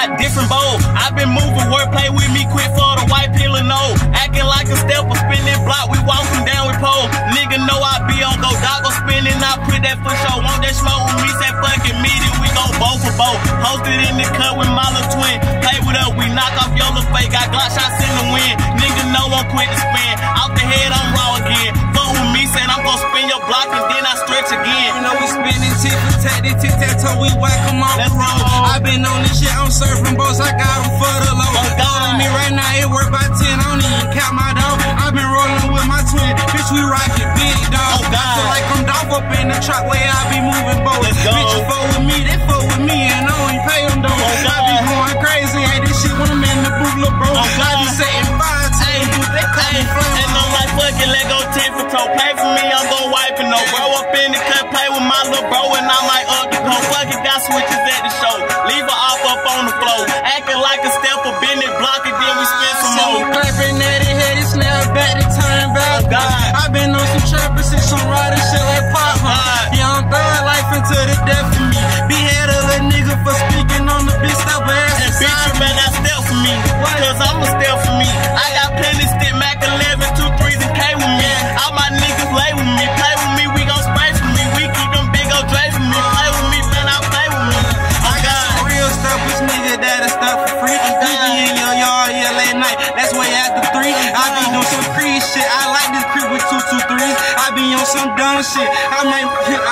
got different bold. I been moving wordplay with me quick for the white pill and no. Acting like a stepper, spinning block, we walking down with pole. Nigga know I be on go, dog go spinning, I put that for show. Want that smoke with me, say fucking me, then we go both for both. Hosted in the cut with my little twin. Play with up, we knock off your little fake. Got Glock shots in the wind. Nigga know I'm quick to spin. Out the head, I'm raw again. Fuck with me, said I'm gon' spin your block and then I stretch again. You know we spinning tit for tat, this tic-tac-toe, we whack 'em off the road. I been on this shit, I'm surfing boats, I got 'em for the low. On me right now, it work by 10, I don't even count my dog. I been rolling with my twin, bitch, we rockin' big dog. I feel like I'm dog up in the truck where I be moving boats. Bitch, you fuck with me, they fuck with me, and I don't even pay them though. I be going crazy, hey, this shit when I'm in the booth, little bro. I be setting fire to the booth, they call me flame. And I'm like, fuck it, let go 10 for toe. Pay for me, I'm gon' wipe it, no. Bro up in the cut, play with my little bro, and I'm like, up the pole. Fuck it, got switches at the show. Leave her off up on the floor. Acting like a stepper, bend it, block it, then we spin some more. Clapping at it, head it, snap back, the time back. I been on some trappers and some riding shit like pop. Yeah, I'm third life into the death of me. Behead a little nigga for speaking on the bitch, stop her ass. And bitch, you better not step for me, cause I'm a step for me. I got plenty stick, Mac 11, 2 3s and K with me. All my niggas lay with me, play with me, we gon' spray for me. We keep them big old Dre for me, play with me, man, I play with me. I got some real stuffers, nigga, that'll stuff for free. You be in your yard, yeah, late night, that's way after 3. I be doing some Creed shit, I like this creep with 2 2 3s. I be on some dumb shit, I might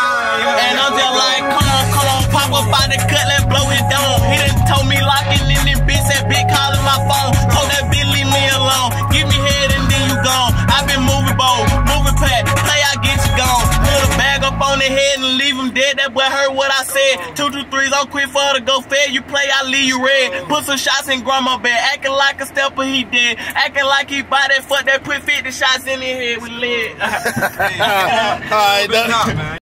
and I'm just like, come on, pop up out the cut, let's blow it down. He done told me locking in this bitch, that bitch calling my phone. Hold that bitch, leave me alone. Give me head and then you gone. I been moving bold, moving pad, play, I get you gone. Put a bag up on the head and leave him dead. That boy heard what I said. 2 2 3s, I'm quick for her to go fed. You play, I leave you red. Put some shots in grandma bed, acting like a stepper, he dead. Acting like he buy that fuck that, put 50 shots in his head with lead. Alright,